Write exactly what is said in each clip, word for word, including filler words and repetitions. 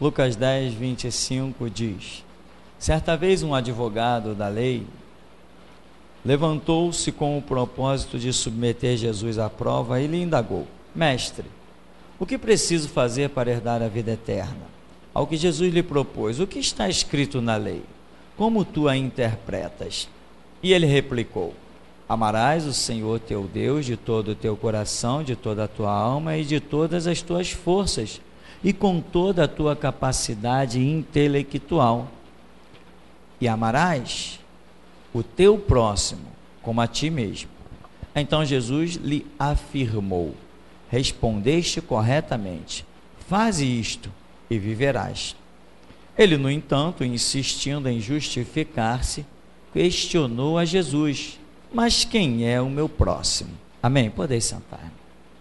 Lucas dez, vinte e cinco diz: certa vez um advogado da lei levantou-se com o propósito de submeter Jesus à prova e lhe indagou: mestre, o que preciso fazer para herdar a vida eterna? Ao que Jesus lhe propôs: o que está escrito na lei? Como tu a interpretas? E ele replicou: amarás o Senhor teu Deus de todo o teu coração, de toda a tua alma e de todas as tuas forças, e com toda a tua capacidade intelectual. E amarás o teu próximo como a ti mesmo. Então Jesus lhe afirmou: respondeste corretamente, faze isto e viverás. Ele, no entanto, insistindo em justificar-se, questionou a Jesus: mas quem é o meu próximo? Amém? Podeis sentar.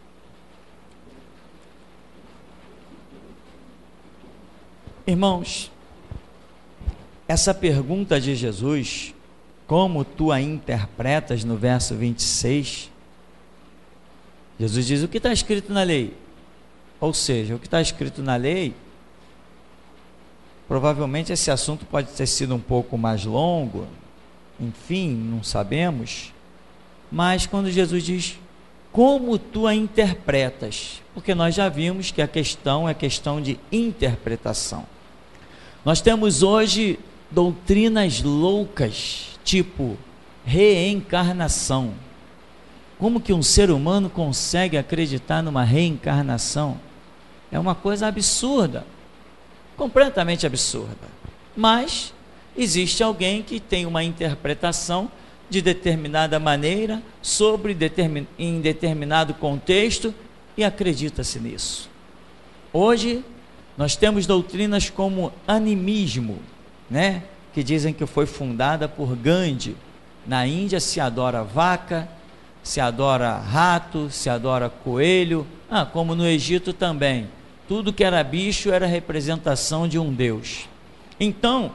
Irmãos, essa pergunta de Jesus, como tu a interpretas, no verso vinte e seis, Jesus diz: o que está escrito na lei? Ou seja, o que está escrito na lei, provavelmente esse assunto pode ter sido um pouco mais longo, enfim, não sabemos, mas quando Jesus diz, como tu a interpretas, porque nós já vimos que a questão é questão de interpretação. Nós temos hoje doutrinas loucas, tipo reencarnação. Como que um ser humano consegue acreditar numa reencarnação? É uma coisa absurda, completamente absurda. Mas existe alguém que tem uma interpretação de determinada maneira, sobre determin, em determinado contexto, e acredita-se nisso. Hoje, nós temos doutrinas como animismo, né? Que dizem que foi fundada por Gandhi. Na Índia se adora vaca, se adora rato, se adora coelho, ah, como no Egito também. Tudo que era bicho era representação de um deus. Então,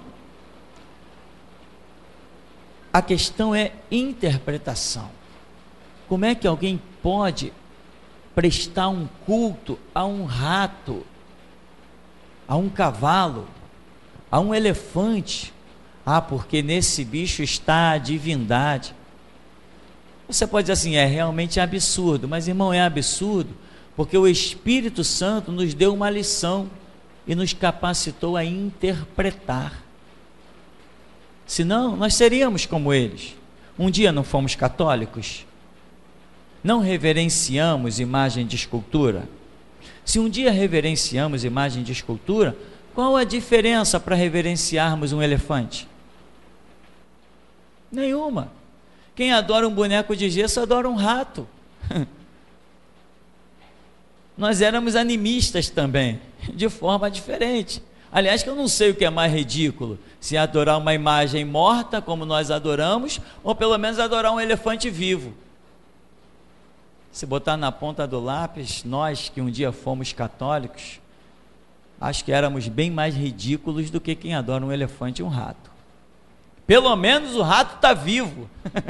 a questão é interpretação. Como é que alguém pode prestar um culto a um rato, a um cavalo, a um elefante? Ah, porque nesse bicho está a divindade. Você pode dizer assim, é realmente absurdo, mas irmão, é absurdo porque o Espírito Santo nos deu uma lição e nos capacitou a interpretar. Senão, nós seríamos como eles. Um dia não fomos católicos? Não reverenciamos imagem de escultura? Se um dia reverenciamos imagem de escultura, qual a diferença para reverenciarmos um elefante? Nenhuma. Quem adora um boneco de gesso adora um rato. Nós éramos animistas também, de forma diferente. Aliás, que eu não sei o que é mais ridículo, se adorar uma imagem morta, como nós adoramos, ou pelo menos adorar um elefante vivo. Se botar na ponta do lápis, nós que um dia fomos católicos, acho que éramos bem mais ridículos do que quem adora um elefante e um rato. Pelo menos o rato está vivo.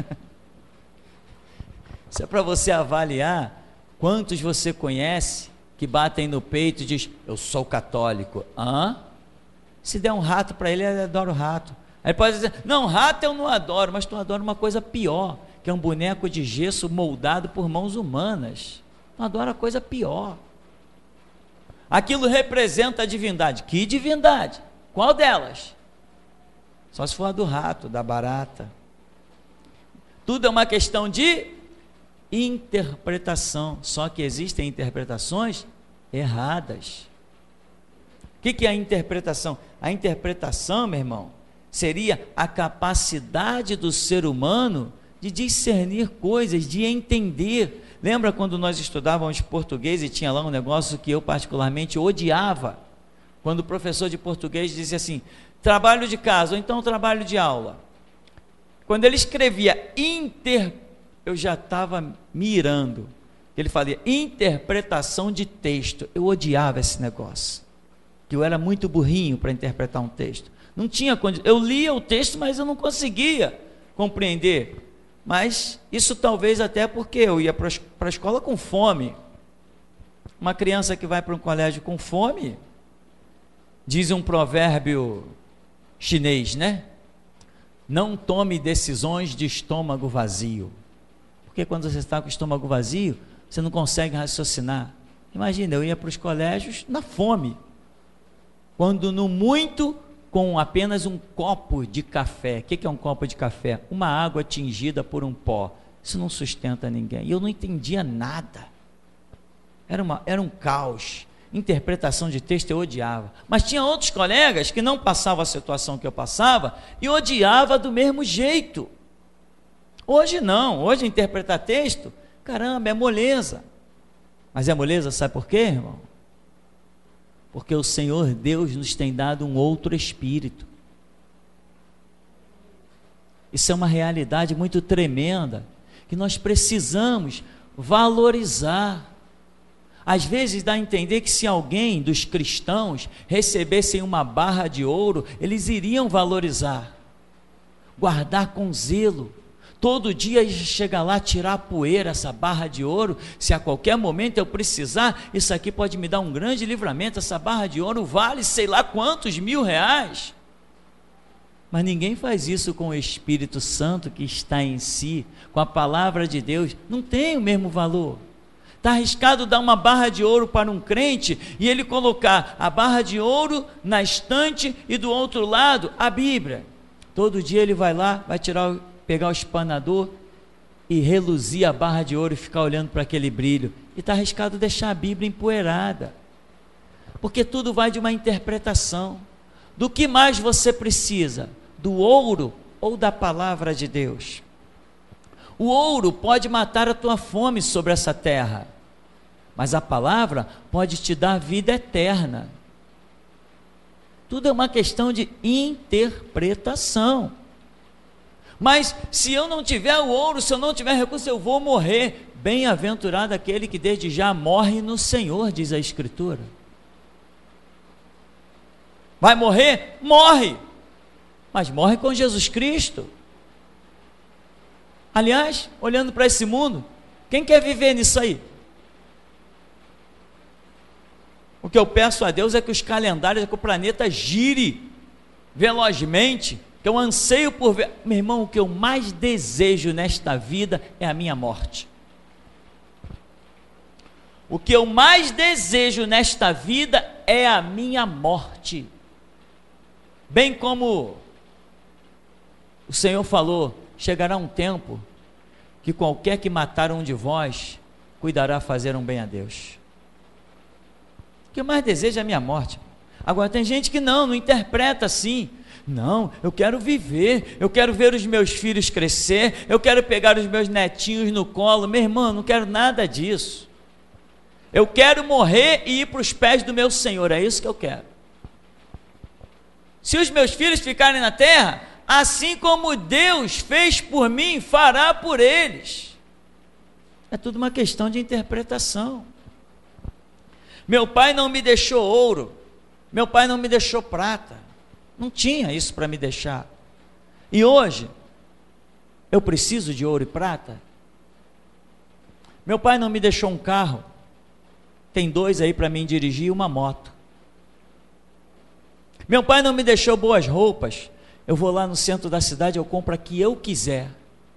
Isso é para você avaliar quantos você conhece que batem no peito e diz, eu sou católico. Hã? Se der um rato para ele, ele adora o rato. Aí pode dizer, não, rato eu não adoro, mas tu adora uma coisa pior, que é um boneco de gesso moldado por mãos humanas. Tu adora coisa pior. Aquilo representa a divindade. Que divindade? Qual delas? Só se for a do rato, da barata. Tudo é uma questão de interpretação, só que existem interpretações erradas. O que, que é a interpretação? A interpretação, meu irmão, seria a capacidade do ser humano de discernir coisas, de entender. Lembra quando nós estudávamos português e tinha lá um negócio que eu particularmente odiava? Quando o professor de português dizia assim, trabalho de casa, ou então trabalho de aula. Quando ele escrevia inter, eu já estava mirando. Ele fazia interpretação de texto. Eu odiava esse negócio, que eu era muito burrinho para interpretar um texto. Não tinha condição. Eu lia o texto, mas eu não conseguia compreender. Mas isso talvez até porque eu ia para a escola com fome. Uma criança que vai para um colégio com fome, Diz um provérbio chinês, né? Não tome decisões de estômago vazio. Porque quando você está com o estômago vazio, você não consegue raciocinar. Imagina, eu ia para os colégios na fome. Quando no muito, com apenas um copo de café. O que é um copo de café? Uma água tingida por um pó. Isso não sustenta ninguém. E eu não entendia nada. Era, uma, era um caos. Interpretação de texto eu odiava. Mas tinha outros colegas que não passavam a situação que eu passava e odiava do mesmo jeito. Hoje não. Hoje interpretar texto, caramba, é moleza. Mas é moleza, sabe por quê, irmão? Porque o Senhor Deus nos tem dado um outro espírito. Isso é uma realidade muito tremenda, que nós precisamos valorizar. Às vezes dá a entender que se alguém dos cristãos recebessem uma barra de ouro, eles iriam valorizar, guardar com zelo. Todo dia chegar lá, tirar a poeira, essa barra de ouro, se a qualquer momento eu precisar, isso aqui pode me dar um grande livramento, essa barra de ouro vale sei lá quantos mil reais. Mas ninguém faz isso com o Espírito Santo que está em si, com a palavra de Deus, não tem o mesmo valor. Está arriscado dar uma barra de ouro para um crente e ele colocar a barra de ouro na estante e do outro lado a Bíblia. Todo dia ele vai lá, vai tirar o pegar o espanador e reluzir a barra de ouro e ficar olhando para aquele brilho, e está arriscado deixar a Bíblia empoeirada, porque tudo vai de uma interpretação. Do que mais você precisa? Do ouro ou da palavra de Deus? O ouro pode matar a tua fome sobre essa terra, mas a palavra pode te dar vida eterna. Tudo é uma questão de interpretação. Mas se eu não tiver o ouro, se eu não tiver recurso, eu vou morrer. Bem-aventurado aquele que desde já morre no Senhor, diz a Escritura. Vai morrer? Morre, mas morre com Jesus Cristo. Aliás, olhando para esse mundo, quem quer viver nisso aí? O que eu peço a Deus é que os calendários, é que o planeta gire velozmente, que eu anseio por ver. Meu irmão, o que eu mais desejo nesta vida é a minha morte. O que eu mais desejo nesta vida é a minha morte. Bem como o Senhor falou, chegará um tempo que qualquer que matar um de vós, cuidará fazer um bem a Deus. O que eu mais desejo é a minha morte. Agora tem gente que não, não interpreta assim. Não, eu quero viver, eu quero ver os meus filhos crescer, eu quero pegar os meus netinhos no colo. Meu irmão, não quero nada disso. Eu quero morrer e ir para os pés do meu Senhor, é isso que eu quero. Se os meus filhos ficarem na terra, assim como Deus fez por mim, fará por eles. É tudo uma questão de interpretação. Meu pai não me deixou ouro, meu pai não me deixou prata. Não tinha isso para me deixar. E hoje, eu preciso de ouro e prata? Meu pai não me deixou um carro, tem dois aí para mim dirigir e uma moto. Meu pai não me deixou boas roupas, eu vou lá no centro da cidade, eu compro a que eu quiser.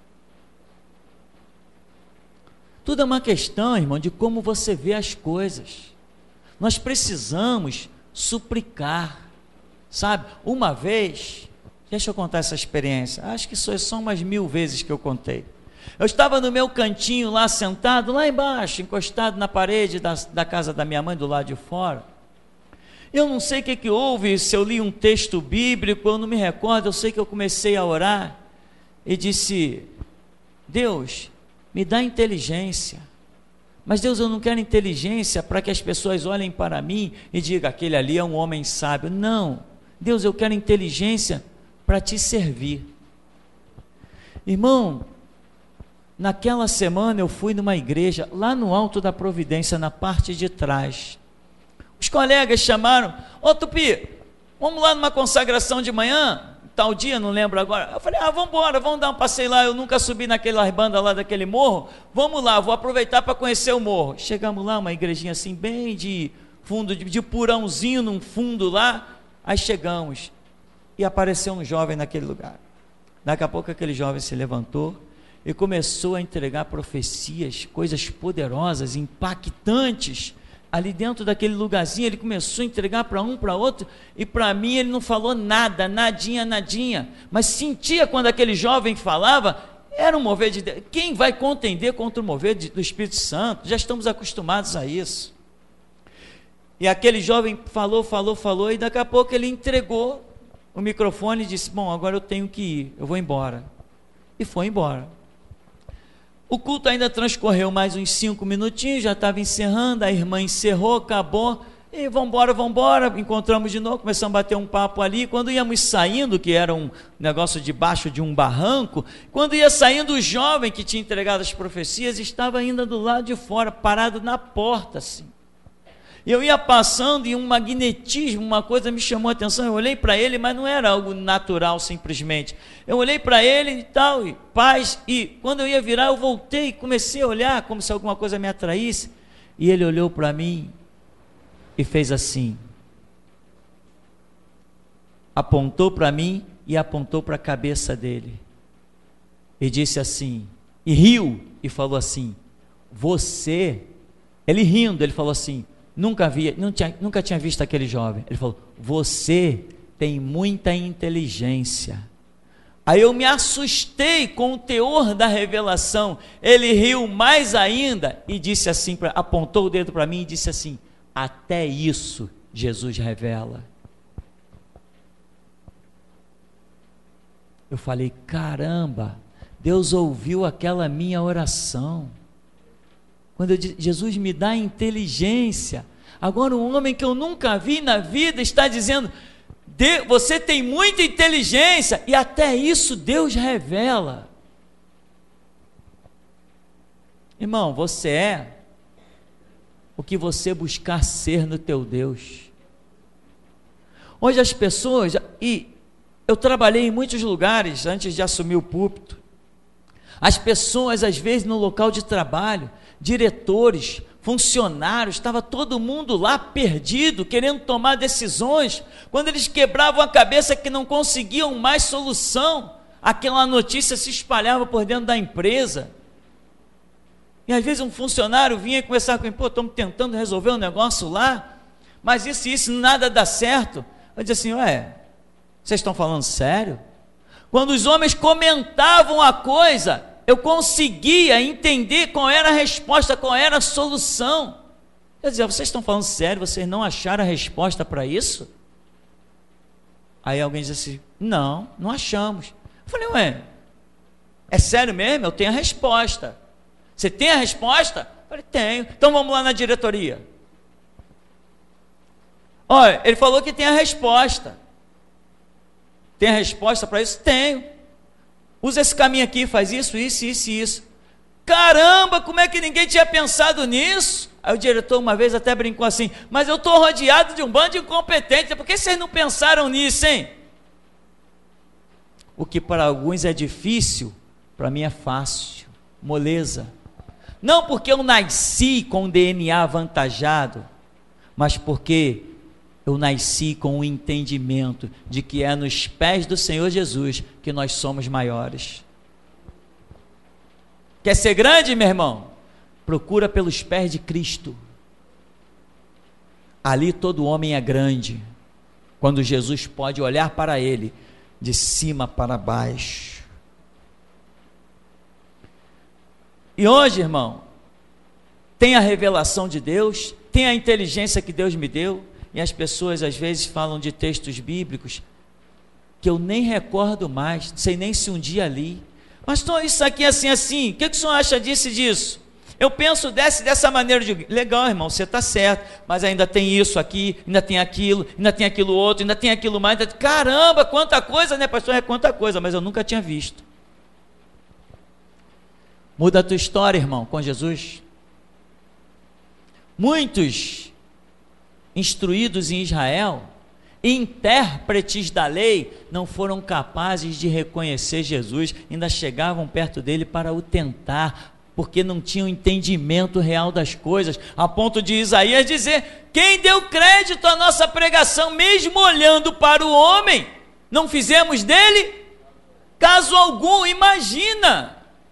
Tudo é uma questão, irmão, de como você vê as coisas. Nós precisamos suplicar. Sabe, uma vez, deixa eu contar essa experiência, acho que só são umas mil vezes que eu contei. Eu estava no meu cantinho lá, sentado, lá embaixo, encostado na parede da, da casa da minha mãe, do lado de fora. Eu não sei o que, que houve, se eu li um texto bíblico, eu não me recordo, eu sei que eu comecei a orar, e disse, Deus, me dá inteligência. Mas Deus, eu não quero inteligência para que as pessoas olhem para mim e digam, aquele ali é um homem sábio. Não, Deus, eu quero inteligência para te servir. Irmão, naquela semana eu fui numa igreja, lá no Alto da Providência, na parte de trás. Os colegas chamaram, ô Tupi, vamos lá numa consagração de manhã, tal dia, não lembro agora. Eu falei, ah, vamos embora, vamos dar um passeio lá, eu nunca subi naquela banda lá daquele morro, vamos lá, vou aproveitar para conhecer o morro. Chegamos lá, uma igrejinha assim, bem de fundo, de, de porãozinho num fundo lá, Aí chegamos e apareceu um jovem naquele lugar. Daqui a pouco aquele jovem se levantou e começou a entregar profecias, coisas poderosas, impactantes, ali dentro daquele lugarzinho. Ele começou a entregar para um, para outro, e para mim ele não falou nada, nadinha, nadinha, mas sentia quando aquele jovem falava, era um mover de Deus. Quem vai contender contra o mover de, do Espírito Santo? Já estamos acostumados a isso. E aquele jovem falou, falou, falou, e daqui a pouco ele entregou o microfone e disse: bom, agora eu tenho que ir, eu vou embora. E foi embora. O culto ainda transcorreu mais uns cinco minutinhos, já estava encerrando, a irmã encerrou, acabou, e vamos embora, vamos embora, encontramos de novo, começamos a bater um papo ali. Quando íamos saindo, que era um negócio debaixo de um barranco, quando ia saindo, o jovem que tinha entregado as profecias estava ainda do lado de fora, parado na porta assim. Eu ia passando e um magnetismo, uma coisa me chamou a atenção. Eu olhei para ele, mas não era algo natural simplesmente. Eu olhei para ele e tal, e paz, e quando eu ia virar, eu voltei e comecei a olhar como se alguma coisa me atraísse. E ele olhou para mim e fez assim. Apontou para mim e apontou para a cabeça dele. E disse assim, e riu, e falou assim: você, ele rindo, ele falou assim, Nunca, havia, não tinha, nunca tinha visto aquele jovem. Ele falou: você tem muita inteligência. Aí eu me assustei com o teor da revelação. Ele riu mais ainda e disse assim, pra, apontou o dedo para mim e disse assim: até isso Jesus revela. Eu falei: caramba, Deus ouviu aquela minha oração. Quando eu disse: Jesus, me dá inteligência. Agora um homem que eu nunca vi na vida está dizendo: você tem muita inteligência, e até isso Deus revela. Irmão, você é o que você buscar ser no teu Deus. Hoje as pessoas, e eu trabalhei em muitos lugares antes de assumir o púlpito, as pessoas às vezes no local de trabalho, diretores, funcionários, estava todo mundo lá perdido, querendo tomar decisões. Quando eles quebravam a cabeça que não conseguiam mais solução, aquela notícia se espalhava por dentro da empresa. E às vezes um funcionário vinha conversar comigo: pô, estamos tentando resolver um negócio lá, mas isso e isso, nada dá certo. Eu disse assim: ué, vocês estão falando sério? Quando os homens comentavam a coisa, eu conseguia entender qual era a resposta, qual era a solução. Eu dizia: vocês estão falando sério? Vocês não acharam a resposta para isso? Aí alguém disse assim: não, não achamos. Eu falei: ué, é sério mesmo? Eu tenho a resposta. Você tem a resposta? Eu falei: tenho. Então vamos lá na diretoria. Olha, ele falou que tem a resposta. Tem a resposta para isso? Tenho. Usa esse caminho aqui, faz isso, isso, isso e isso. Caramba, como é que ninguém tinha pensado nisso? Aí o diretor uma vez até brincou assim: mas eu estou rodeado de um bando de incompetentes, por que vocês não pensaram nisso, hein? O que para alguns é difícil, para mim é fácil, moleza. Não porque eu nasci com o D N A avantajado, mas porque eu nasci com o entendimento de que é nos pés do Senhor Jesus que nós somos maiores. Quer ser grande, meu irmão? Procura pelos pés de Cristo. Ali todo homem é grande, quando Jesus pode olhar para ele de cima para baixo. E hoje, irmão, tem a revelação de Deus, tem a inteligência que Deus me deu, e as pessoas às vezes falam de textos bíblicos que eu nem recordo mais, não sei nem se um dia li. Pastor, isso aqui é assim, assim, o que, que o senhor acha disso e disso? Eu penso desse, dessa maneira, de legal, irmão, você está certo, mas ainda tem isso aqui, ainda tem aquilo, ainda tem aquilo outro, ainda tem aquilo mais, ainda... caramba, quanta coisa, né, pastor? É quanta coisa, mas eu nunca tinha visto. Muda a tua história, irmão, com Jesus. Muitos instruídos em Israel, intérpretes da lei, não foram capazes de reconhecer Jesus, ainda chegavam perto dele para o tentar, porque não tinham entendimento real das coisas, a ponto de Isaías dizer: quem deu crédito à nossa pregação, mesmo olhando para o homem, não fizemos dele caso algum. Imagina!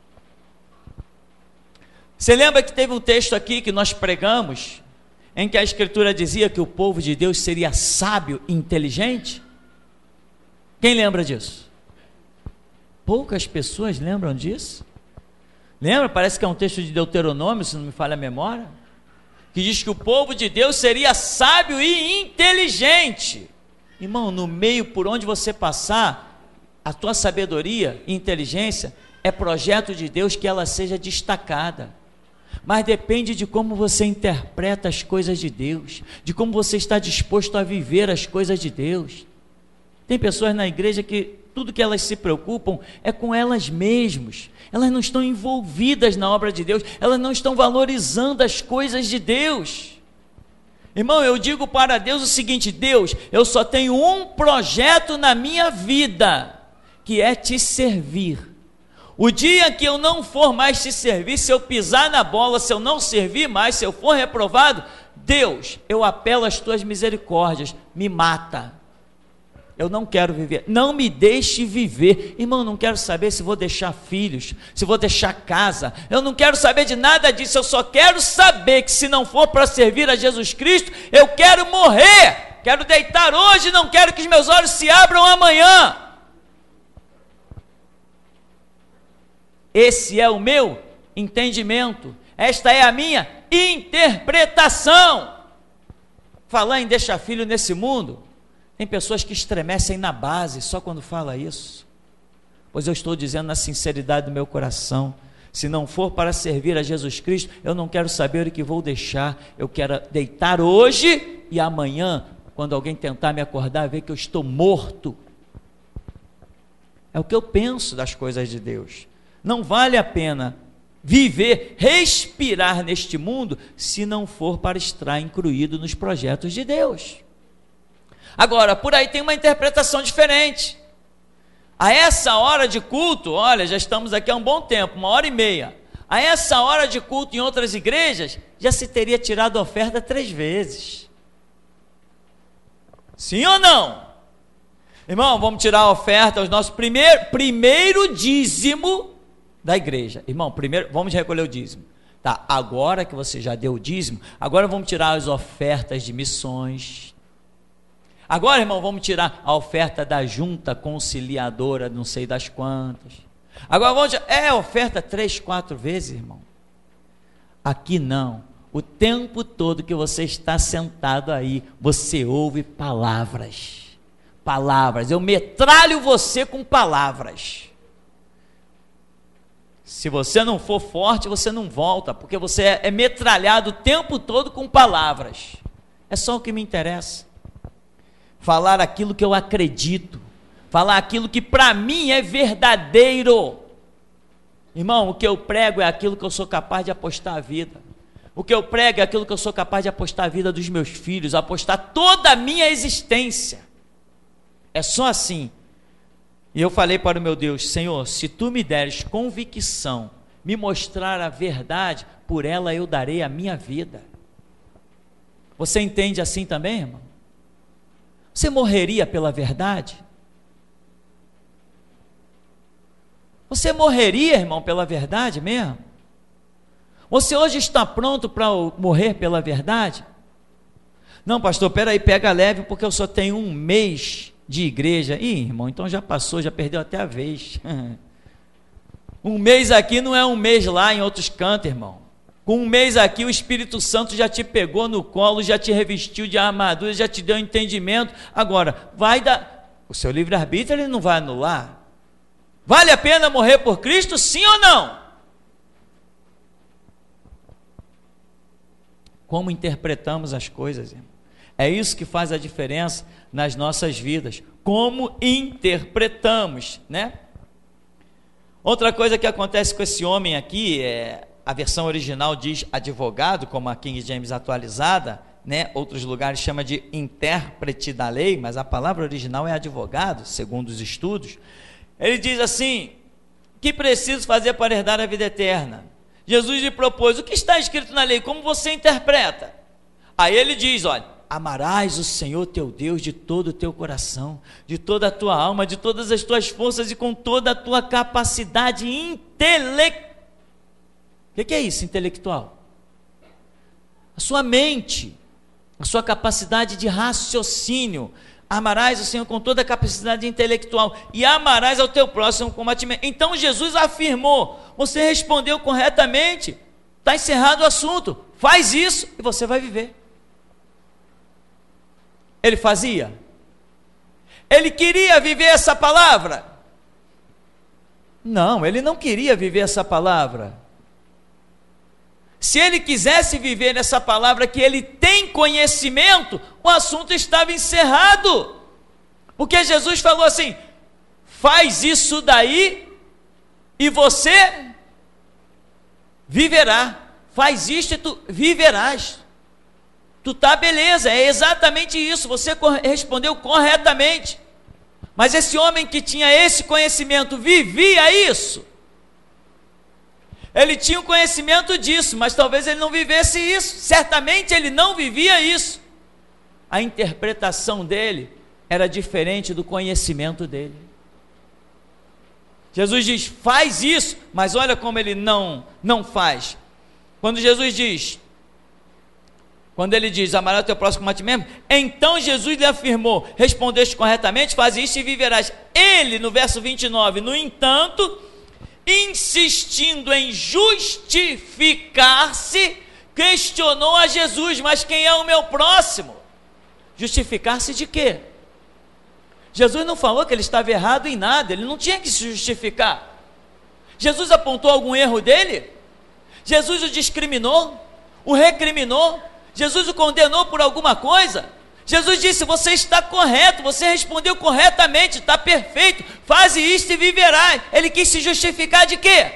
Você lembra que teve um texto aqui que nós pregamos, em que a Escritura dizia que o povo de Deus seria sábio e inteligente? Quem lembra disso? Poucas pessoas lembram disso. Lembra? Parece que é um texto de Deuteronômio, se não me falha a memória, que diz que o povo de Deus seria sábio e inteligente. Irmão, no meio por onde você passar, a tua sabedoria e inteligência é projeto de Deus que ela seja destacada. Mas depende de como você interpreta as coisas de Deus, de como você está disposto a viver as coisas de Deus. Tem pessoas na igreja que tudo que elas se preocupam é com elas mesmas, elas não estão envolvidas na obra de Deus, elas não estão valorizando as coisas de Deus. Irmão, eu digo para Deus o seguinte: Deus, eu só tenho um projeto na minha vida, que é te servir. O dia que eu não for mais te servir, se eu pisar na bola, se eu não servir mais, se eu for reprovado, Deus, eu apelo às tuas misericórdias, me mata. Eu não quero viver, não me deixe viver. Irmão, não quero saber se vou deixar filhos, se vou deixar casa, eu não quero saber de nada disso. Eu só quero saber que se não for para servir a Jesus Cristo, eu quero morrer, quero deitar hoje, não quero que os meus olhos se abram amanhã. Esse é o meu entendimento, esta é a minha interpretação. Falar em deixar filho nesse mundo, tem pessoas que estremecem na base só quando fala isso, pois eu estou dizendo na sinceridade do meu coração: se não for para servir a Jesus Cristo, eu não quero saber o que vou deixar, eu quero deitar hoje e amanhã, quando alguém tentar me acordar, ver que eu estou morto. É o que eu penso das coisas de Deus. Não vale a pena viver, respirar neste mundo, se não for para estar incluído nos projetos de Deus. Agora, por aí tem uma interpretação diferente. A essa hora de culto, olha, já estamos aqui há um bom tempo, uma hora e meia. A essa hora de culto em outras igrejas, já se teria tirado a oferta três vezes. Sim ou não? Irmão, vamos tirar a oferta, o nosso primeiro, primeiro dízimo da igreja. Irmão, primeiro, vamos recolher o dízimo. Tá, agora que você já deu o dízimo, agora vamos tirar as ofertas de missões. Agora, irmão, vamos tirar a oferta da junta conciliadora, não sei das quantas. Agora vamos tirar, é oferta três, quatro vezes, irmão. Aqui não. O tempo todo que você está sentado aí, você ouve palavras. Palavras. Eu metralho você com palavras. Se você não for forte, você não volta, porque você é, é metralhado o tempo todo com palavras. É só o que me interessa. Falar aquilo que eu acredito, falar aquilo que para mim é verdadeiro. Irmão, o que eu prego é aquilo que eu sou capaz de apostar a vida. O que eu prego é aquilo que eu sou capaz de apostar a vida dos meus filhos, apostar toda a minha existência. É só assim. E eu falei para o meu Deus: Senhor, se tu me deres convicção, me mostrar a verdade, por ela eu darei a minha vida. Você entende assim também, irmão? Você morreria pela verdade? Você morreria, irmão, pela verdade mesmo? Você hoje está pronto para morrer pela verdade? Não, pastor, peraí, pega leve, porque eu só tenho um mês de igreja. Ih, irmão, então já passou, já perdeu até a vez. Um mês aqui não é um mês lá em outros cantos, irmão. Com um mês aqui, o Espírito Santo já te pegou no colo, já te revestiu de armadura, já te deu entendimento. Agora, vai dar... O seu livre-arbítrio ele não vai anular. Vale a pena morrer por Cristo, sim ou não? Como interpretamos as coisas, irmão? É isso que faz a diferença nas nossas vidas. Como interpretamos, né? Outra coisa que acontece com esse homem aqui é... A versão original diz advogado, como a King James atualizada, né? Outros lugares chama de intérprete da lei, mas a palavra original é advogado, segundo os estudos. Ele diz assim: que preciso fazer para herdar a vida eterna? Jesus lhe propôs: o que está escrito na lei? Como você interpreta? Aí ele diz: olha, amarás o Senhor teu Deus de todo o teu coração, de toda a tua alma, de todas as tuas forças e com toda a tua capacidade intelectual. O que é isso, intelectual? A sua mente, a sua capacidade de raciocínio. Amarás o Senhor com toda a capacidade intelectual e amarás ao teu próximo como a ti mesmo. Então Jesus afirmou: você respondeu corretamente, está encerrado o assunto, faz isso e você vai viver. Ele fazia? Ele queria viver essa palavra? Não, ele não queria viver essa palavra. Se ele quisesse viver essa palavra que ele tem conhecimento, o assunto estava encerrado. Porque Jesus falou assim: faz isso daí e você viverá. Faz isto e tu viverás. Tu tá beleza, é exatamente isso, você respondeu corretamente. Mas esse homem que tinha esse conhecimento vivia isso? Ele tinha o conhecimento disso, mas talvez ele não vivesse isso. Certamente ele não vivia isso. A interpretação dele era diferente do conhecimento dele. Jesus diz: faz isso, mas olha como ele não, não faz. Quando Jesus diz, quando ele diz: amarás o teu próximo como a ti mesmo, então Jesus lhe afirmou: respondeste corretamente, faz isto e viverás. Ele, no verso vinte e nove, no entanto, insistindo em justificar-se, questionou a Jesus: mas quem é o meu próximo? Justificar-se de quê? Jesus não falou que ele estava errado em nada, ele não tinha que se justificar. Jesus apontou algum erro dele? Jesus o discriminou? O recriminou? Jesus o condenou por alguma coisa? Jesus disse: você está correto, você respondeu corretamente, está perfeito, faze isto e viverás. Ele quis se justificar de quê?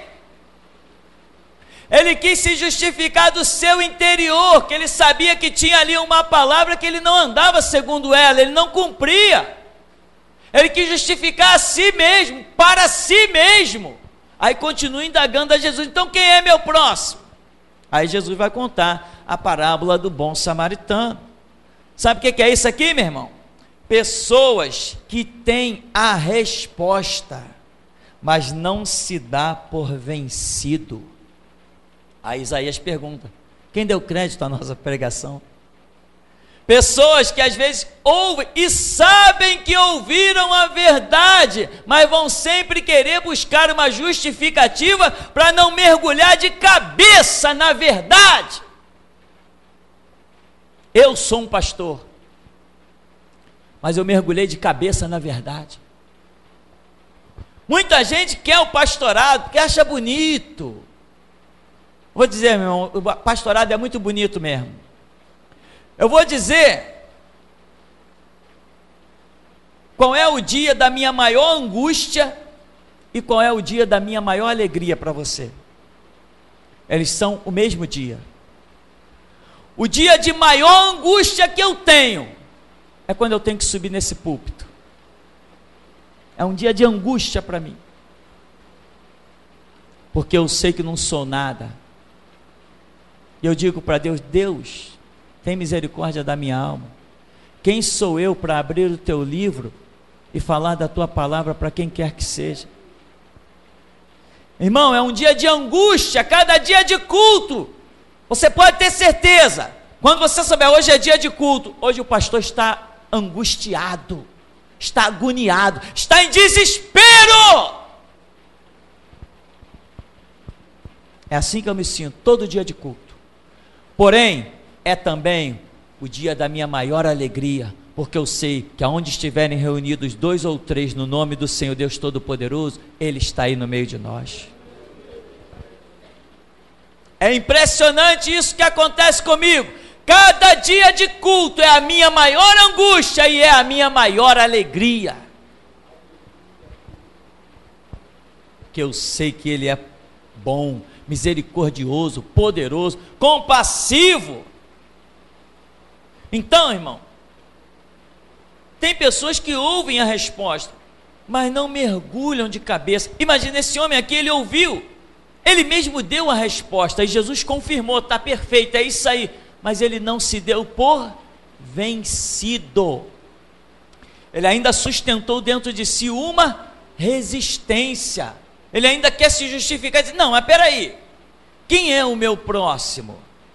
Ele quis se justificar do seu interior, que ele sabia que tinha ali uma palavra que ele não andava segundo ela, ele não cumpria. Ele quis justificar a si mesmo, para si mesmo. Aí continua indagando a Jesus: então quem é meu próximo? Aí Jesus vai contar a parábola do bom samaritano. Sabe o que é isso aqui, meu irmão? Pessoas que têm a resposta, mas não se dá por vencido. Aí Isaías pergunta: quem deu crédito à nossa pregação? Pessoas que às vezes ouvem e sabem que ouviram a verdade, mas vão sempre querer buscar uma justificativa para não mergulhar de cabeça na verdade. Eu sou um pastor, mas eu mergulhei de cabeça na verdade. Muita gente quer o pastorado porque acha bonito. Vou dizer, meu irmão, o pastorado é muito bonito mesmo. Eu vou dizer qual é o dia da minha maior angústia e qual é o dia da minha maior alegria para você. Eles são o mesmo dia. O dia de maior angústia que eu tenho é quando eu tenho que subir nesse púlpito. É um dia de angústia para mim, porque eu sei que não sou nada. E eu digo para Deus: Deus, tem misericórdia da minha alma. Quem sou eu para abrir o teu livro e falar da tua palavra para quem quer que seja? Irmão, é um dia de angústia, cada dia de culto. Você pode ter certeza, quando você souber, hoje é dia de culto, hoje o pastor está angustiado, está agoniado, está em desespero. É assim que eu me sinto todo dia de culto. Porém, é também o dia da minha maior alegria, porque eu sei que aonde estiverem reunidos dois ou três no nome do Senhor Deus Todo-Poderoso, Ele está aí no meio de nós. É impressionante isso que acontece comigo. Cada dia de culto é a minha maior angústia e é a minha maior alegria, que eu sei que Ele é bom, misericordioso, poderoso, compassivo. Então, irmão, tem pessoas que ouvem a resposta, mas não mergulham de cabeça. Imagina esse homem aqui, ele ouviu, Ele mesmo deu a resposta, e Jesus confirmou, está perfeito, é isso aí, mas ele não se deu por vencido, ele ainda sustentou dentro de si uma resistência, ele ainda quer se justificar, diz, não, mas peraí, quem é o meu próximo?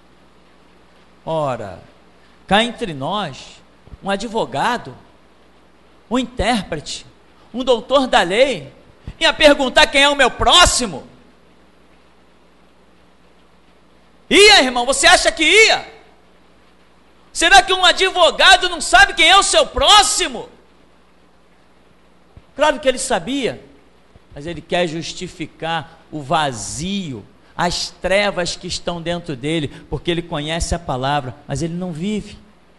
Ora, cá entre nós, um advogado, um intérprete, um doutor da lei, ia perguntar quem é o meu próximo? Ia, irmão, você acha que ia? Será que um advogado não sabe quem é o seu próximo? Claro que ele sabia, mas ele quer justificar o vazio, as trevas que estão dentro dele, porque ele conhece a palavra, mas ele não vive.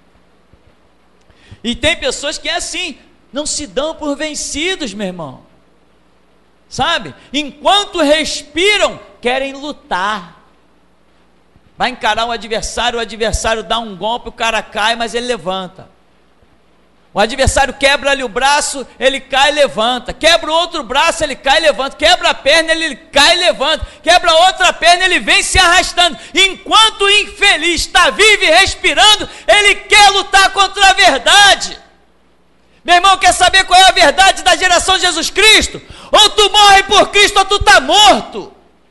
E tem pessoas que é assim, não se dão por vencidos, meu irmão, sabe? Enquanto respiram, querem lutar. Vai encarar o adversário, o adversário dá um golpe, o cara cai, mas ele levanta. O adversário quebra-lhe o braço, ele cai e levanta. Quebra o outro braço, ele cai e levanta. Quebra a perna, ele cai e levanta. Quebra outra perna, ele vem se arrastando. Enquanto o infeliz está vivo e respirando, ele quer lutar contra a verdade. Meu irmão, quer saber qual é a verdade da geração de Jesus Cristo? Ou tu morre por Cristo, ou tu está morto.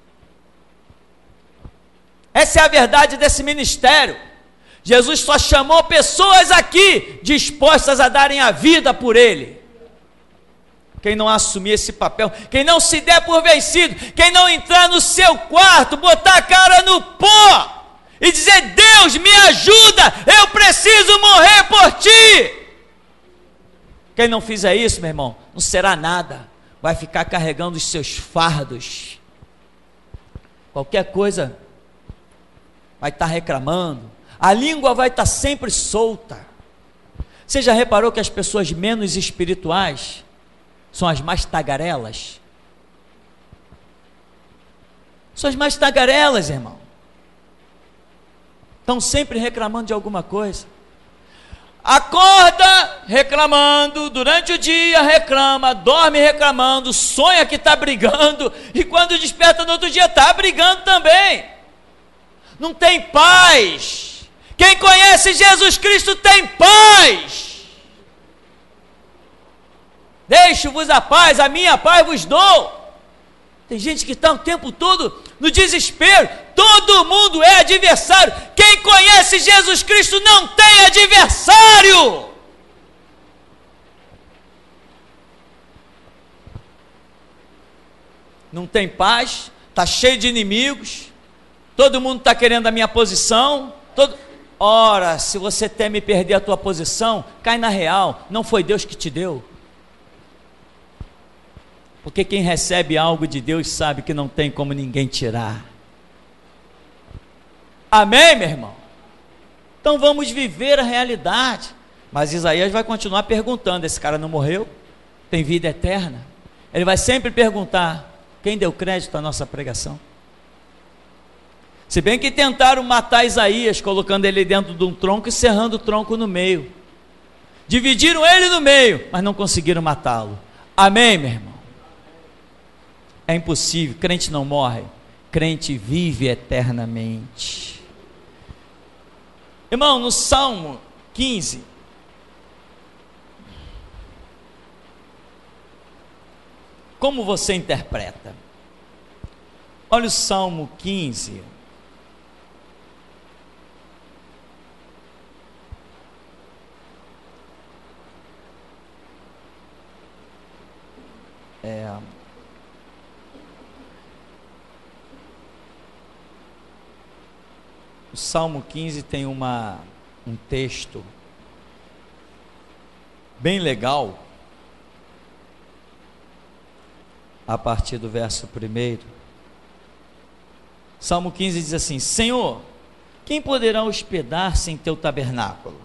Essa é a verdade desse ministério. Jesus só chamou pessoas aqui dispostas a darem a vida por Ele. Quem não assumir esse papel, quem não se der por vencido, quem não entrar no seu quarto, botar a cara no pó e dizer, Deus me ajuda, eu preciso morrer por Ti. Quem não fizer isso, meu irmão, não será nada, vai ficar carregando os seus fardos. Qualquer coisa vai estar reclamando, a língua vai estar sempre solta. Você já reparou que as pessoas menos espirituais são as mais tagarelas? São as mais tagarelas, irmão. Estão sempre reclamando de alguma coisa. Acorda reclamando, durante o dia reclama, dorme reclamando, sonha que está brigando, e quando desperta no outro dia está brigando também. Não tem paz. Quem conhece Jesus Cristo tem paz. Deixo-vos a paz, a minha paz vos dou. Tem gente que está o tempo todo no desespero. Todo mundo é adversário. Quem conhece Jesus Cristo não tem adversário. Não tem paz, está cheio de inimigos. Todo mundo está querendo a minha posição. Todo... Ora, se você teme perder a tua posição, cai na real, não foi Deus que te deu. Porque quem recebe algo de Deus sabe que não tem como ninguém tirar. Amém, meu irmão? Então vamos viver a realidade. Mas Isaías vai continuar perguntando, esse cara não morreu? Tem vida eterna? Ele vai sempre perguntar, quem deu crédito à nossa pregação? Se bem que tentaram matar Isaías, colocando ele dentro de um tronco e serrando o tronco no meio. Dividiram ele no meio, mas não conseguiram matá-lo. Amém, meu irmão? É impossível, crente não morre, crente vive eternamente. Irmão, no Salmo quinze, como você interpreta? Olha o Salmo quinze. É, o Salmo quinze tem uma, um texto bem legal, a partir do verso primeiro. Salmo quinze diz assim: Senhor, quem poderá hospedar-se em teu tabernáculo?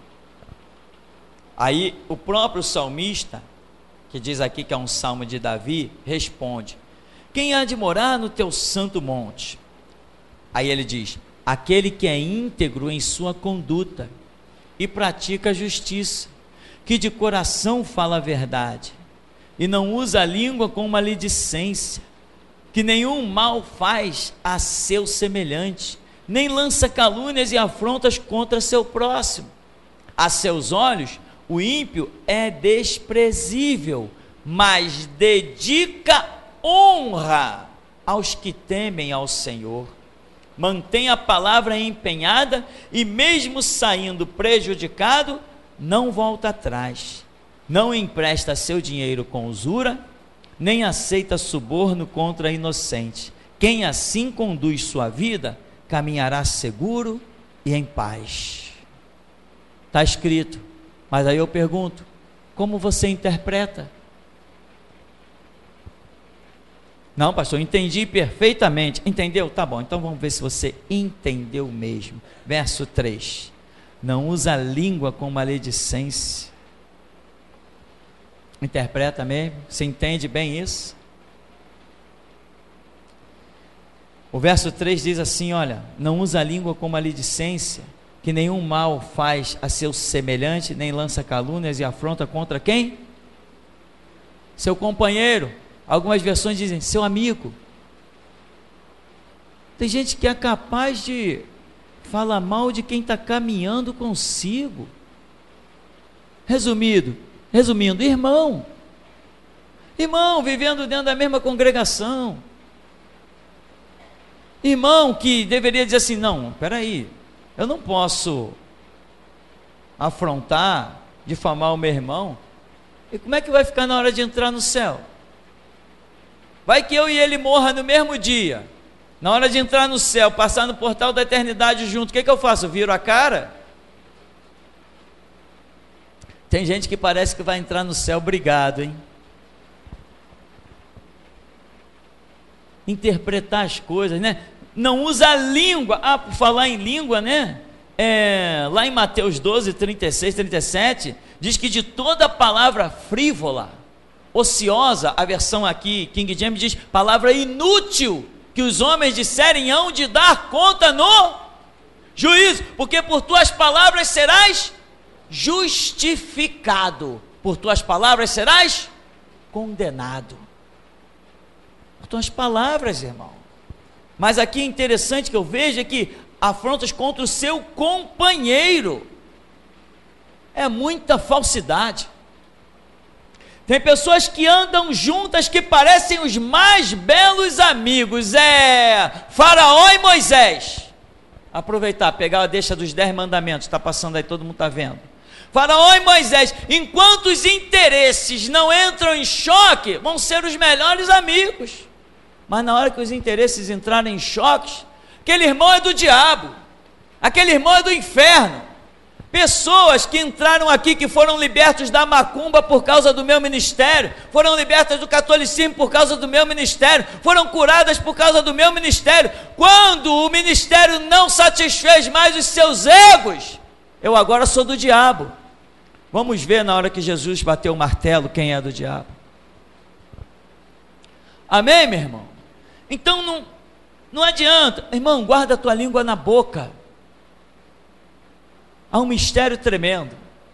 Aí o próprio salmista, que diz aqui que é um salmo de Davi, responde: quem há de morar no teu santo monte? Aí ele diz: aquele que é íntegro em sua conduta e pratica a justiça, que de coração fala a verdade e não usa a língua com maledicência. que nenhum mal faz a seu semelhante, nem lança calúnias e afrontas contra seu próximo. A seus olhos, o ímpio é desprezível, mas dedica honra aos que temem ao Senhor. Mantém a palavra empenhada e mesmo saindo prejudicado, não volta atrás. Não empresta seu dinheiro com usura, nem aceita suborno contra inocente. Quem assim conduz sua vida, caminhará seguro e em paz. Está escrito, mas aí eu pergunto, como você interpreta? Não, pastor, entendi perfeitamente. Entendeu? Tá bom, então vamos ver se você entendeu mesmo. Verso três, não usa a língua com maledicência. Interpreta mesmo? Você entende bem isso? O verso três diz assim, olha, não usa a língua com maledicência, que nenhum mal faz a seu semelhante, nem lança calúnias e afronta contra quem? Seu companheiro. Algumas versões dizem, seu amigo. Tem gente que é capaz de falar mal de quem está caminhando consigo. Resumido, resumindo, irmão, irmão vivendo dentro da mesma congregação, irmão que deveria dizer assim, não, espera aí, eu não posso afrontar, difamar o meu irmão, e como é que vai ficar na hora de entrar no céu? Vai que eu e ele morra no mesmo dia, na hora de entrar no céu, passar no portal da eternidade junto, o que, que eu faço? Eu viro a cara? Tem gente que parece que vai entrar no céu brigado, hein? Interpretar as coisas, né? Não usa a língua. Ah, por falar em língua, né? É, lá em Mateus doze, trinta e seis, trinta e sete, diz que de toda palavra frívola, ociosa, a versão aqui, King James diz, palavra inútil, que os homens disserem hão de dar conta no juízo, porque por tuas palavras serás justificado, por tuas palavras serás condenado. Por tuas palavras, irmão. Mas aqui é interessante que eu vejo é que afrontas contra o seu companheiro, é muita falsidade. Tem pessoas que andam juntas que parecem os mais belos amigos, é Faraó e Moisés. Aproveitar, pegar a deixa dos dez mandamentos, está passando aí, todo mundo está vendo. Faraó e Moisés, enquanto os interesses não entram em choque, vão ser os melhores amigos. Mas na hora que os interesses entrarem em choques, aquele irmão é do diabo, aquele irmão é do inferno. Pessoas que entraram aqui, que foram libertos da macumba por causa do meu ministério, foram libertas do catolicismo por causa do meu ministério, foram curadas por causa do meu ministério. Quando o ministério não satisfez mais os seus egos, eu agora sou do diabo. Vamos ver na hora que Jesus bateu o martelo quem é do diabo. Amém, meu irmão? Então não, não adianta, irmão, guarda a tua língua na boca. Há um mistério tremendo.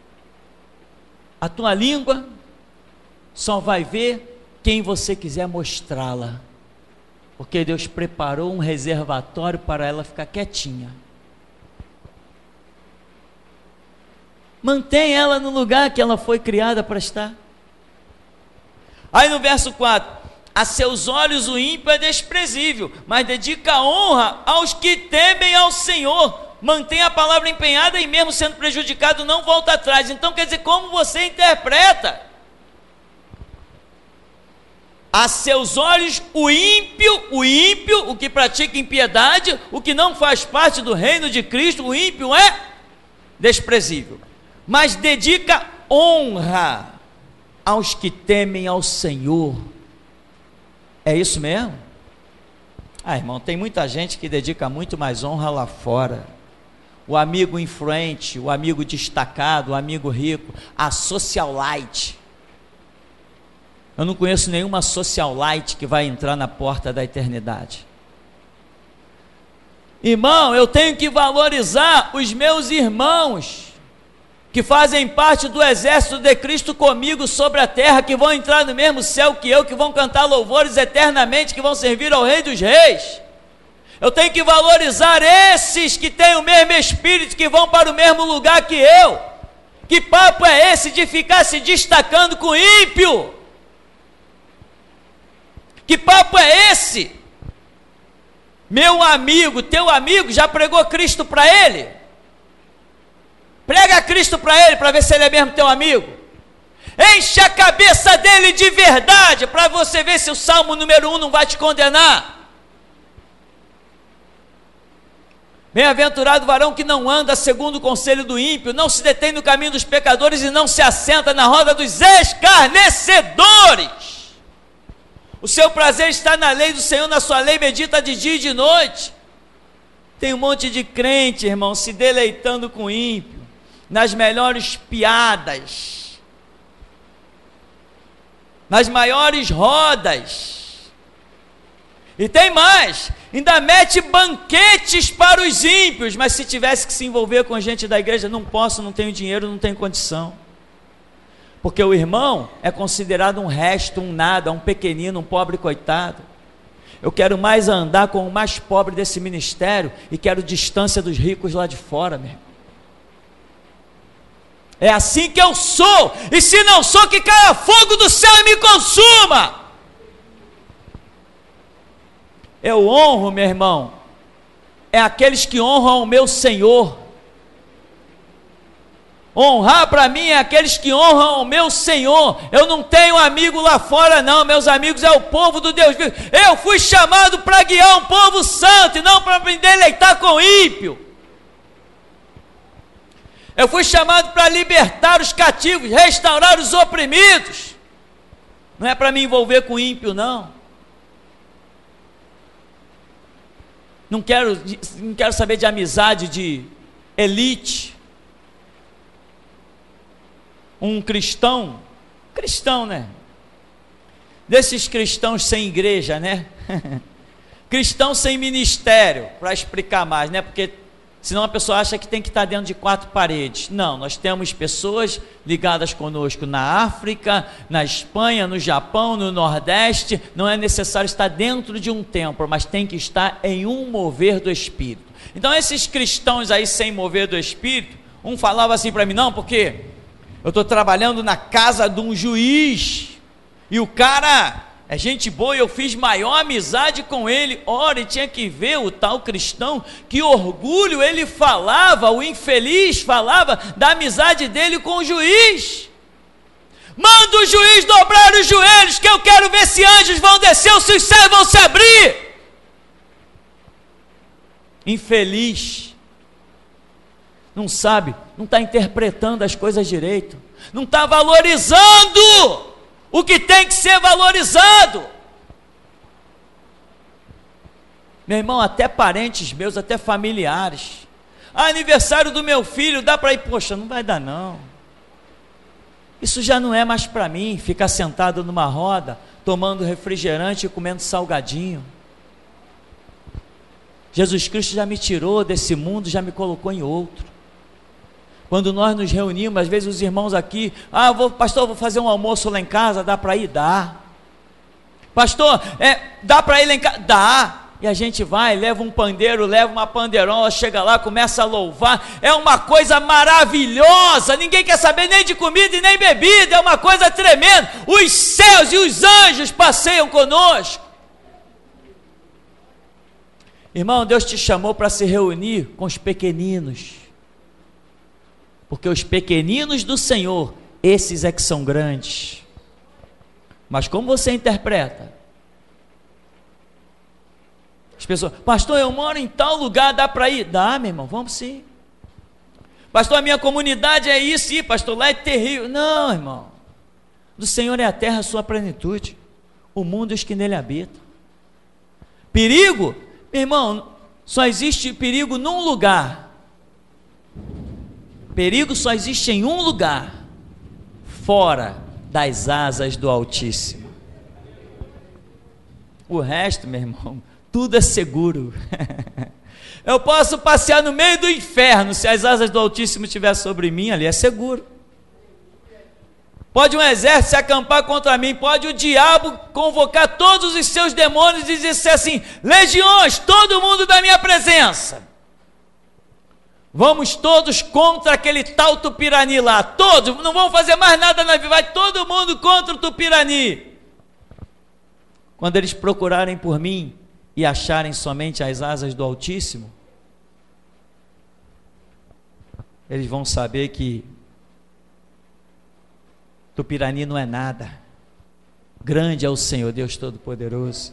A tua língua só vai ver quem você quiser mostrá-la, porque Deus preparou um reservatório para ela ficar quietinha. Mantém ela no lugar que ela foi criada para estar. Aí no verso quatro, a seus olhos o ímpio é desprezível, mas dedica honra aos que temem ao Senhor. Mantém a palavra empenhada e mesmo sendo prejudicado não volta atrás. Então quer dizer, como você interpreta? A seus olhos o ímpio, o ímpio, o que pratica impiedade, o que não faz parte do reino de Cristo, o ímpio é desprezível, mas dedica honra aos que temem ao Senhor. É isso mesmo? Ah, irmão, tem muita gente que dedica muito mais honra lá fora. O amigo influente, o amigo destacado, o amigo rico, a socialite. Eu não conheço nenhuma socialite que vai entrar na porta da eternidade. Irmão, eu tenho que valorizar os meus irmãos. que fazem parte do exército de Cristo comigo sobre a terra, que vão entrar no mesmo céu que eu, que vão cantar louvores eternamente, que vão servir ao Rei dos Reis. Eu tenho que valorizar esses que têm o mesmo espírito, que vão para o mesmo lugar que eu. Que papo é esse de ficar se destacando com ímpio? Que papo é esse? Meu amigo, teu amigo, já pregou Cristo para ele? Prega Cristo para ele, para ver se ele é mesmo teu amigo. Enche a cabeça dele de verdade, para você ver se o Salmo número um não vai te condenar. Bem-aventurado o varão que não anda segundo o conselho do ímpio, não se detém no caminho dos pecadores e não se assenta na roda dos escarnecedores. O seu prazer está na lei do Senhor, na sua lei medita de dia e de noite. Tem um monte de crente, irmão, se deleitando com ímpio, nas melhores piadas, nas maiores rodas, e tem mais, ainda mete banquetes para os ímpios, mas se tivesse que se envolver com gente da igreja, não posso, não tenho dinheiro, não tenho condição, porque o irmão é considerado um resto, um nada, um pequenino, um pobre coitado. Eu quero mais andar com o mais pobre desse ministério, e quero distância dos ricos lá de fora, meu irmão. É assim que eu sou, e se não sou, que caia fogo do céu e me consuma. Eu honro, meu irmão, é aqueles que honram o meu Senhor. Honrar para mim é aqueles que honram o meu Senhor. Eu não tenho amigo lá fora não, meus amigos é o povo do Deus vivo. Eu fui chamado para guiar um povo santo, e não para me deleitar com ímpio. Eu fui chamado para libertar os cativos, restaurar os oprimidos. Não é para me envolver com ímpio, não. Não quero, não quero saber de amizade de elite. Um cristão, cristão, né? Desses cristãos sem igreja, né? Cristão sem ministério, para explicar mais, né? Porque senão a pessoa acha que tem que estar dentro de quatro paredes. Não, nós temos pessoas ligadas conosco na África, na Espanha, no Japão, no Nordeste. Não é necessário estar dentro de um templo, mas tem que estar em um mover do Espírito. Então esses cristãos aí sem mover do Espírito, um falava assim para mim, não, porque eu estou trabalhando na casa de um juiz, e o cara é gente boa, eu fiz maior amizade com ele. Ora, e tinha que ver o tal cristão, que orgulho ele falava, o infeliz falava da amizade dele com o juiz. Manda o juiz dobrar os joelhos, que eu quero ver se anjos vão descer ou se os céus vão se abrir. Infeliz, não sabe, não está interpretando as coisas direito, não está valorizando o que tem que ser valorizado. Meu irmão, até parentes meus, até familiares, ah, aniversário do meu filho, dá para ir? Poxa, não vai dar não, isso já não é mais para mim, ficar sentado numa roda, tomando refrigerante e comendo salgadinho. Jesus Cristo já me tirou desse mundo, já me colocou em outro. Quando nós nos reunimos, às vezes os irmãos aqui, ah, vou, pastor, eu vou fazer um almoço lá em casa, dá para ir? Dá. Pastor, é, dá para ir lá em casa? Dá. E a gente vai, leva um pandeiro, leva uma pandeirola, chega lá, começa a louvar, é uma coisa maravilhosa, ninguém quer saber nem de comida e nem bebida, é uma coisa tremenda, os céus e os anjos passeiam conosco. Irmão, Deus te chamou para se reunir com os pequeninos, porque os pequeninos do Senhor, esses é que são grandes. Mas como você interpreta? As pessoas, pastor, eu moro em tal lugar, dá para ir? Dá, meu irmão, vamos sim. Pastor, a minha comunidade é isso, sim, pastor, lá é terrível. Não, irmão, do Senhor é a terra, a sua plenitude, o mundo e os que nele habitam. Perigo? Meu irmão, só existe perigo num lugar. Perigo só existe em um lugar, fora das asas do Altíssimo. O resto, meu irmão, tudo é seguro. Eu posso passear no meio do inferno, se as asas do Altíssimo estiverem sobre mim, ali é seguro. Pode um exército se acampar contra mim, pode o diabo convocar todos os seus demônios e dizer assim: legiões, todo mundo da minha presença, vamos todos contra aquele tal Tupirani lá, todos, não vão fazer mais nada na vida, vai todo mundo contra o Tupirani. Quando eles procurarem por mim e acharem somente as asas do Altíssimo, eles vão saber que Tupirani não é nada, grande é o Senhor Deus Todo-Poderoso.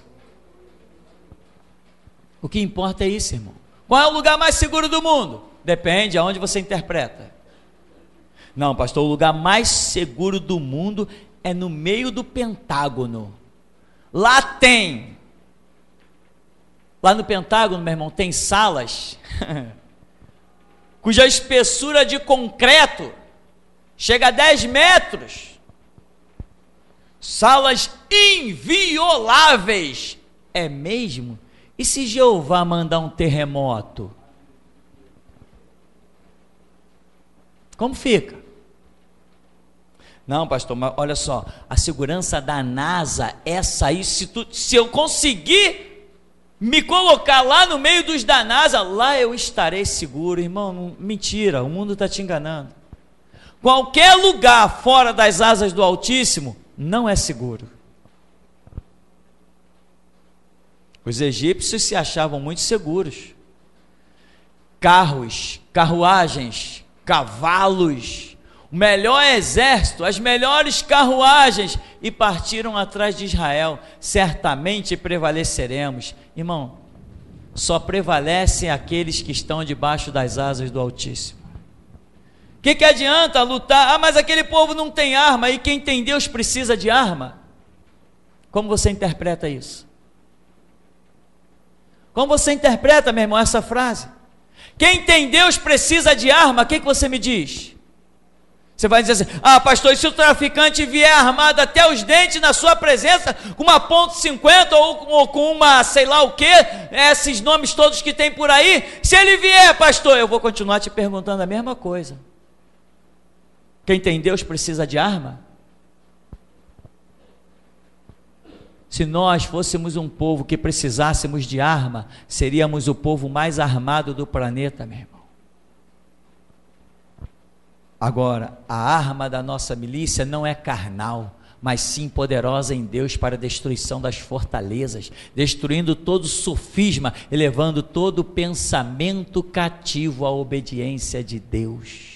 O que importa é isso, irmão. Qual é o lugar mais seguro do mundo? Depende aonde você interpreta. Não, pastor, o lugar mais seguro do mundo é no meio do Pentágono. Lá tem, lá no Pentágono, meu irmão, tem salas cuja espessura de concreto chega a dez metros, salas invioláveis. É mesmo? E se Jeová mandar um terremoto? Como fica? Não, pastor, mas olha só, a segurança da NASA é sair, se, tu, se eu conseguir me colocar lá no meio dos da NASA, lá eu estarei seguro. Irmão, não, mentira, o mundo está te enganando. Qualquer lugar fora das asas do Altíssimo não é seguro. Os egípcios se achavam muito seguros. Carros, carruagens, cavalos, o melhor exército, as melhores carruagens, e partiram atrás de Israel. Certamente prevaleceremos. Irmão, só prevalecem aqueles que estão debaixo das asas do Altíssimo. O que, que adianta lutar? Ah, mas aquele povo não tem arma, e quem tem Deus precisa de arma. Como você interpreta isso? Como você interpreta, meu irmão, essa frase? Quem tem Deus precisa de arma. O que, que você me diz? Você vai dizer assim: ah, pastor, e se o traficante vier armado até os dentes na sua presença, com uma ponto cinquenta ou, ou com uma sei lá o que, esses nomes todos que tem por aí, se ele vier, pastor, eu vou continuar te perguntando a mesma coisa. Quem tem Deus precisa de arma? Se nós fôssemos um povo que precisássemos de arma, seríamos o povo mais armado do planeta, meu irmão. Agora, a arma da nossa milícia não é carnal, mas sim poderosa em Deus para a destruição das fortalezas, destruindo todo sofisma, elevando todo pensamento cativo à obediência de Deus.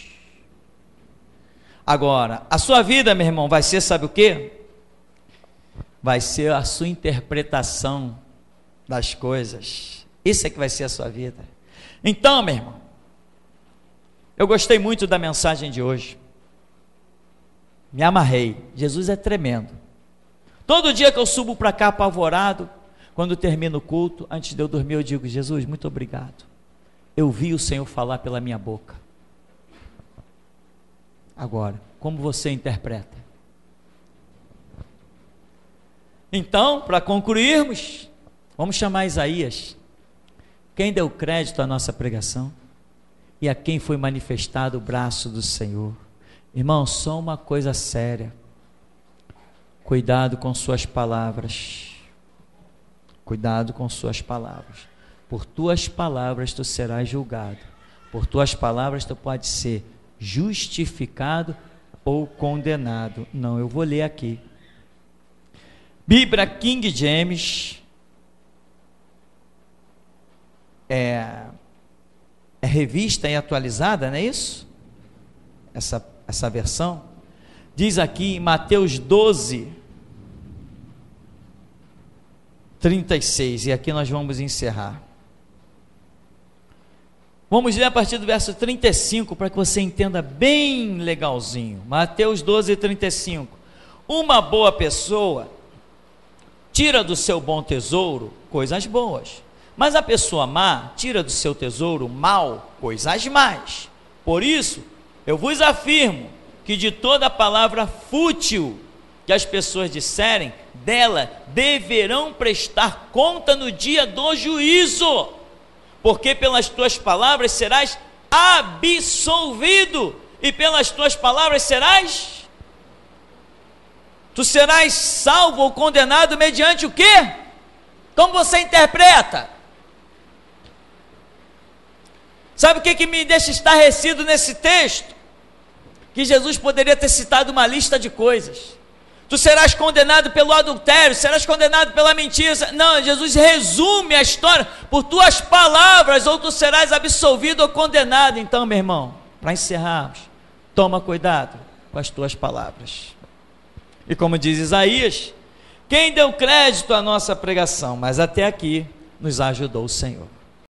Agora, a sua vida, meu irmão, vai ser, sabe o quê? Vai ser a sua interpretação das coisas. Isso é que vai ser a sua vida. Então, meu irmão, eu gostei muito da mensagem de hoje. Me amarrei. Jesus é tremendo. Todo dia que eu subo para cá apavorado, quando termino o culto, antes de eu dormir, eu digo: Jesus, muito obrigado. Eu vi o Senhor falar pela minha boca. Agora, como você interpreta? Então, para concluirmos, vamos chamar Isaías. Quem deu crédito à nossa pregação? E a quem foi manifestado o braço do Senhor? Irmão, só uma coisa séria: cuidado com suas palavras. Cuidado com suas palavras. Por tuas palavras tu serás julgado. Por tuas palavras tu pode ser justificado ou condenado. Não, eu vou ler aqui. Bíblia King James, é, é revista e atualizada, não é isso? Essa, essa versão, diz aqui em Mateus doze, trinta e seis, e aqui nós vamos encerrar. Vamos ler a partir do verso trinta e cinco, para que você entenda bem legalzinho. Mateus doze, trinta e cinco. Uma boa pessoa tira do seu bom tesouro coisas boas, mas a pessoa má tira do seu tesouro mal coisas más. Por isso, eu vos afirmo que de toda palavra fútil que as pessoas disserem, dela deverão prestar conta no dia do juízo. porque pelas tuas palavras serás absolvido, e pelas tuas palavras serás, tu serás salvo ou condenado mediante o quê? Como você interpreta? Sabe o que, que me deixa estarrecido nesse texto? Que Jesus poderia ter citado uma lista de coisas. Tu serás condenado pelo adultério, serás condenado pela mentira. Não, Jesus resume a história por tuas palavras, ou tu serás absolvido ou condenado. Então, meu irmão, para encerrarmos, toma cuidado com as tuas palavras. E como diz Isaías, quem deu crédito à nossa pregação? Mas até aqui nos ajudou o Senhor.